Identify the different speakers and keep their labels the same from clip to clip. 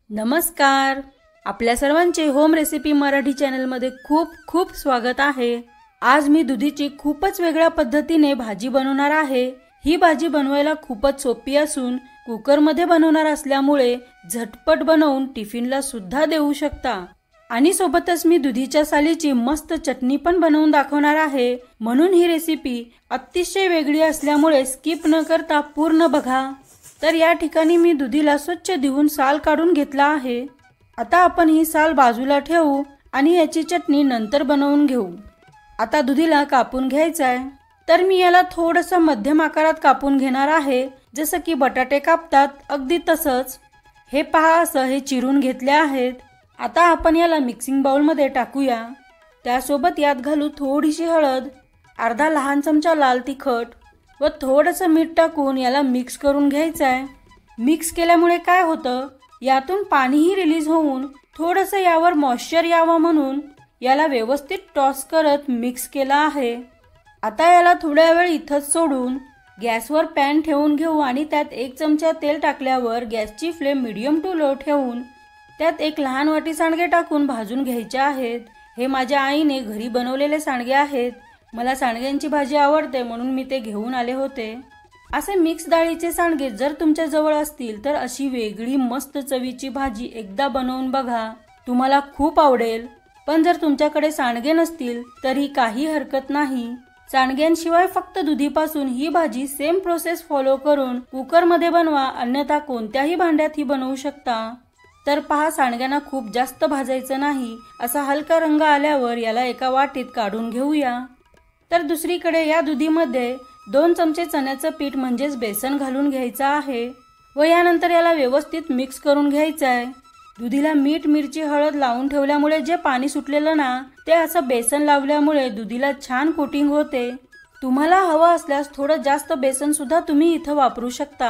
Speaker 1: नमस्कार. आपल्या सर्वांचे होम रेसिपी मराठी चॅनलमध्ये खूप खूप स्वागत आहे. आज मी दुधीची खूपच वेगळ्या पद्धतीने भाजी बनवणार आहे. ही भाजी बनवायला खूपच सोपी असून कुकरमध्ये बनवणार असल्यामुळे झटपट बनवून टिफिनला सुद्धा देऊ शकता. आणि सोबतच मी दुधीच्या सालीची मस्त चटणी पण बनवून दाखवणार आहे. म्हणून ही रेसिपी अतिशय वेगळी असल्यामुळे स्किप न करता पूर्ण बघा. तर या ठिकाणी मी दुधीला स्वच्छ धुवून साल काढून घेतला आहे. आता आपण ही साल बाजूला ठेवू आणि याची चटणी नंतर बनवून घेऊ. आता दुधीला कापून घ्यायचं आहे. तर मी याला थोडंसं मध्यम आकारात कापून घेणार आहे, जसं की बटाटे कापतात अगदी तसंच. हे पहा, असं हे चिरून घेतले आहेत. आता आपण याला मिक्सिंग बाउलमध्ये टाकूया. त्यासोबत यात घालू थोडीशी हळद, अर्धा लहान चमचा लाल तिखट व थोडंसं मीठ टाकून याला मिक्स करून घ्यायचं आहे. मिक्स केल्यामुळे काय होतं, यातून पाणीही रिलीज होऊन थोडंसं यावर मॉइश्चर यावं म्हणून याला व्यवस्थित टॉस करत मिक्स केला आहे. आता याला थोड्या वेळ इथंच सोडून गॅसवर पॅन ठेवून घेऊ आणि त्यात 1 चमचा तेल टाकल्यावर गॅसची फ्लेम मीडियम टू लो ठेवून त्यात 1 लहान वाटी सांडगे टाकून भाजून घ्यायचे आहेत. हे माझ्या आईने घरी बनवलेले सांडगे आहेत. मला सांडग्यांची भाजी आवडते म्हणून मी ते घेऊन आले होते. असे मिक्स डाळीचे सांडगे जर तुमच्या जवळ असतील तर अशी वेगळी मस्त चवीची भाजी एकदा बनवून बघा, तुम्हाला खूप आवडेल. पण जर तुमच्याकडे सांडगे नसतील तरी काही हरकत नाही. सांडग्यांशिवाय फक्त दुधीपासून ही भाजी सेम प्रोसेस फॉलो करून कुकरमध्ये बनवा, अन्यथा कोणत्याही भांड्यात ही बनवू शकता. तर पहा, सांडग्यांना खूप जास्त भाजायचं नाही. असा हलका रंग आल्यावर याला एका वाटीत काढून घेऊया. तर दुसरीकडे या दुधीमध्ये 2 चमचे चण्याचं पीठ म्हणजेच बेसन घालून घ्यायचं आहे व यानंतर याला व्यवस्थित मिक्स करून घ्यायचं आहे. दुधीला मीठ, मिरची, हळद लावून ठेवल्यामुळे जे पाणी सुटलेलं ना, ते असं बेसन लावल्यामुळे दुधीला छान कोटिंग होते. तुम्हाला हवं असल्यास थोडं जास्त बेसन सुद्धा तुम्ही इथं वापरू शकता.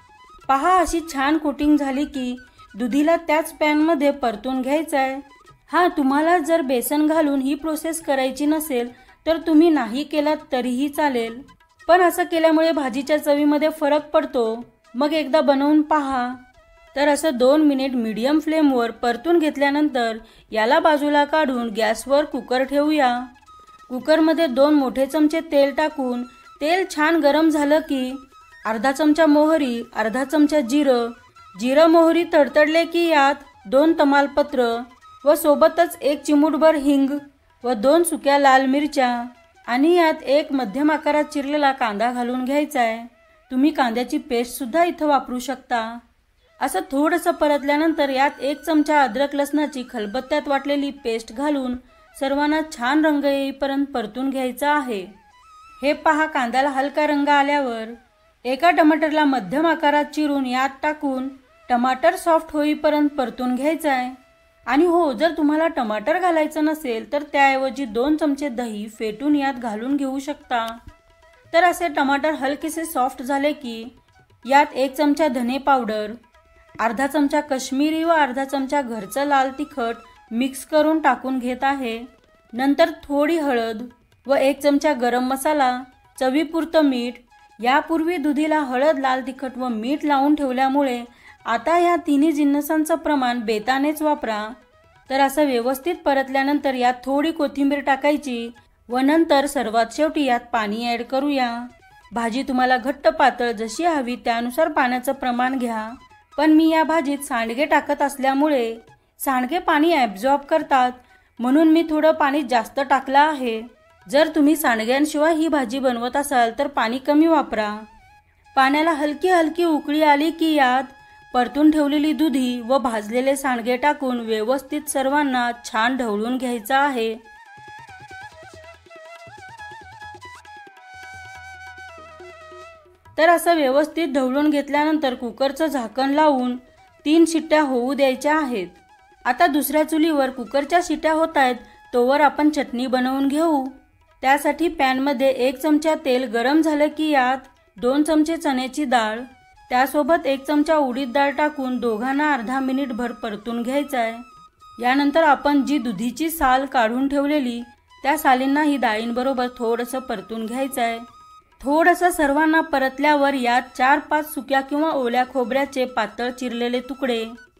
Speaker 1: पहा, अशी छान कोटिंग झाली की दुधीला त्याच पॅनमध्ये परतून घ्यायचं आहे. हा, तुम्हाला जर बेसन घालून ही प्रोसेस करायची नसेल तर तुम्ही नाही केलात तरीही चालेल, पण असं केल्यामुळे भाजीच्या चवीमध्ये फरक पडतो. मग एकदा बनवून पहा. तर असं 2 मिनिट मीडियम फ्लेमवर परतून घेतल्यानंतर याला बाजूला काढून गॅसवर कुकर ठेवूया. कुकरमध्ये 2 मोठे चमचे तेल टाकून तेल छान गरम झालं की अर्धा चमचा मोहरी, अर्धा चमचा जिरं मोहरी तडतडले की यात 2 तमालपत्र व सोबतच 1 चिमूटभर हिंग व 2 सुक्या लाल मिरच्या आणि यात 1 मध्यम आकारात चिरलेला कांदा घालून घ्यायचा आहे. तुम्ही कांद्याची पेस्ट सुद्धा इथं वापरू शकता. असं थोडंसं परतल्यानंतर यात 1 चमचा अद्रक लसणाची खलबत्त्यात वाटलेली पेस्ट घालून सर्वांना छान रंग येईपर्यंत परतून घ्यायचा आहे. हे पहा, कांद्याला हलका रंग आल्यावर एका टमाटरला मध्यम आकारात चिरून यात टाकून टमाटर सॉफ्ट होईपर्यंत परतून घ्यायचा आहे. आणि हो, जर तुम्हाला टमाटर घालायचं नसेल तर त्याऐवजी 2 चमचे दही फेटून यात घालून घेऊ शकता. तर असे टमाटर हलकेसे सॉफ्ट झाले की यात 1 चमचा धने पावडर, अर्धा चमचा काश्मीरी व अर्धा चमचा घरचं लाल तिखट मिक्स करून टाकून घेत आहे. नंतर थोडी हळद व 1 चमचा गरम मसाला, चवीपुरतं मीठ. यापूर्वी दुधीला हळद, लाल तिखट व मीठ लावून ठेवल्यामुळे आता या तिन्ही जिन्नसांचं प्रमाण बेतानेच वापरा. तर असं व्यवस्थित परतल्यानंतर यात थोडी कोथिंबीर टाकायची व नंतर सर्वात शेवटी यात पाणी ॲड करूया. भाजी तुम्हाला घट्ट पातळ जशी हवी त्यानुसार पाण्याचं प्रमाण घ्या. पण मी या भाजीत सांडगे टाकत असल्यामुळे सांडगे पाणी ॲब्झॉर्ब करतात म्हणून मी थोडं पाणी जास्त टाकलं आहे. जर तुम्ही सांडग्यांशिवाय ही भाजी बनवत असाल तर पाणी कमी वापरा. पाण्याला हलकी हलकी उकळी आली की यात परतून ठेवलेली दुधी व भाजलेले सांडगे टाकून व्यवस्थित सर्वांना छान ढवळून घ्यायचं आहे. तर असं व्यवस्थित ढवळून घेतल्यानंतर कुकरचं झाकण लावून 3 शिट्ट्या होऊ द्यायच्या आहेत. आता दुसऱ्या चुलीवर कुकरच्या शिट्ट्या होत आहेत तोवर आपण चटणी बनवून घेऊ. त्यासाठी पॅनमध्ये 1 चमचा तेल गरम झालं की यात 2 चमचे चण्याची डाळ, त्यासोबत 1 चमचा उडीद डाळ टाकून दोघांना अर्धा मिनिट भर परतून घ्यायचं आहे. यानंतर आपण जी दुधीची साल काढून ठेवलेली त्या सालींना ही डाळींबरोबर थोडंसं परतून घ्यायचं आहे. थोडंसं सर्वांना परतल्यावर यात 4-5 सुक्या किंवा ओल्या खोबऱ्याचे पातळ चिरलेले तुकडे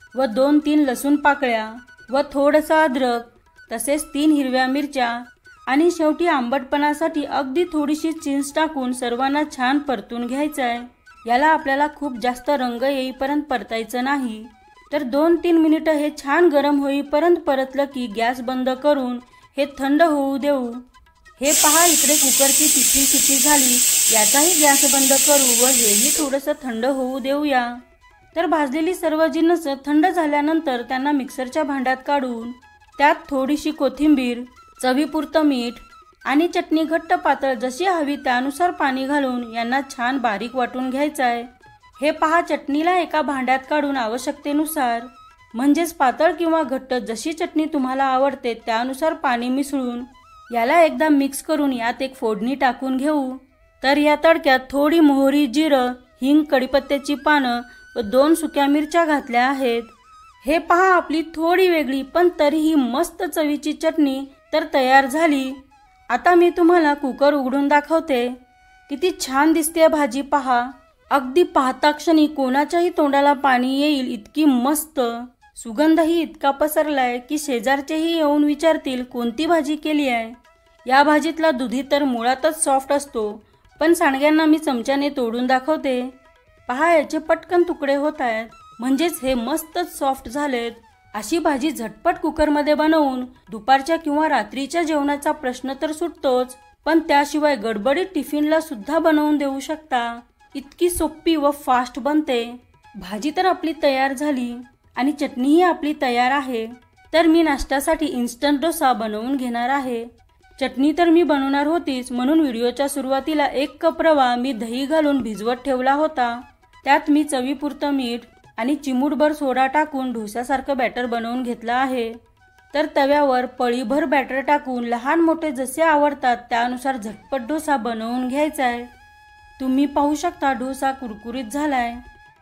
Speaker 1: व 2-3 लसूण पाकळ्या व थोडंसं अद्रक, तसेच 3 हिरव्या मिरच्या आणि शेवटी आंबटपणासाठी अगदी थोडीशी चिंच टाकून सर्वांना छान परतून घ्यायचं आहे। याला आपल्याला खूप जास्त रंग येईपर्यंत परतायचं नाही। तर 2-3 मिनिटं हे छान गरम होईपर्यंत परतलं की गॅस बंद करून हे थंड होऊ देऊ। हे पहा, इकडे कुकरची तिसरी शिट्टी झाली, याचाही गॅस बंद करू व हेही थोडंसं थंड होऊ देऊया। तर भाजलेली सर्व जिन्नस थंड झाल्यानंतर त्यांना मिक्सरच्या भांड्यात काढून त्यात थोडीशी कोथिंबीर, चवीपुरतं मीठ आणि चटणी घट्ट पातळ जशी हवी त्यानुसार पाणी घालून यांना छान बारीक वाटून घ्यायचं आहे। हे पहा, चटणीला एका भांड्यात काढून आवश्यकतेनुसार म्हणजेच पातळ किंवा घट्ट जशी चटणी तुम्हाला आवडते त्यानुसार पाणी मिसळून याला एकदा मिक्स करून यात एक फोडणी टाकून घेऊ। तर या तडक्यात थोडी मोहरी, जिरं, हिंग, कढीपत्त्याची पानं व 2 सुक्या मिरच्या घातल्या आहेत। हे पहा, आपली थोडी वेगळी पण तरीही मस्त चवीची चटणी तर तयार झाली। आता मी तुम्हाला कुकर उघडून दाखवते। किती छान दिसते भाजी पहा, अगदी पाहता क्षणी कोणाच्याही तोंडाला पाणी येईल इतकी मस्त। सुगंधही इतका पसरलाय की शेजारचेही येऊन विचारतील कोणती भाजी केली आहे। या भाजीतला दुधी तर मुळातच सॉफ्ट असतो, पण सांडग्यांना मी चमच्याने तोडून दाखवते। पहा, याचे पटकन तुकडे होत आहेत, म्हणजेच हे मस्तच सॉफ्ट झालेत। अशी भाजी झटपट कुकरमध्ये बनवून दुपारच्या किंवा रात्रीच्या जेवणाचा प्रश्न तर सुटतोच, पण त्याशिवाय गडबडीत टिफिनला सुद्धा बनवून देऊ शकता। इतकी सोपी व फास्ट बनते। भाजी तर आपली तयार झाली आणि चटणीही आपली तयार आहे। तर मी नाश्त्यासाठी इन्स्टंट डोसा बनवून घेणार आहे। चटणी तर मी बनवणार होतीच, म्हणून व्हिडिओच्या सुरुवातीला 1 कप रवा मी दही घालून भिजवत ठेवला होता। त्यात मी चवीपुरतं मीठ आणि चिमूटभर सोडा टाकून डोस्यासारखं बॅटर बनवून घेतलं आहे। तर तव्यावर पळीभर बॅटर टाकून लहान मोठे जसे आवडतात त्यानुसार झटपट डोसा बनवून घ्यायचा आहे। तुम्ही पाहू शकता डोसा कुरकुरीत झालाय।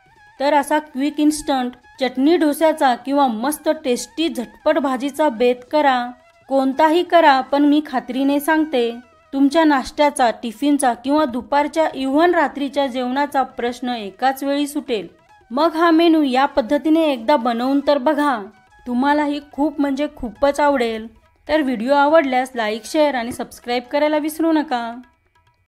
Speaker 1: तर असा क्विक इन्स्टंट चटणी डोस्याचा किंवा मस्त टेस्टी झटपट भाजीचा बेत करा, कोणताही करा, पण मी खात्रीने सांगते तुमच्या नाश्त्याचा, टिफिनचा किंवा दुपारच्या इव्हन रात्रीच्या जेवणाचा प्रश्न एकाच वेळी सुटेल। मग हा मेनू या पद्धतीने एकदा बनवून तर बघा, तुम्हालाही खूप म्हणजे खूपच आवडेल। तर व्हिडिओ आवडल्यास लाईक, शेअर आणि सबस्क्राईब करायला विसरू नका।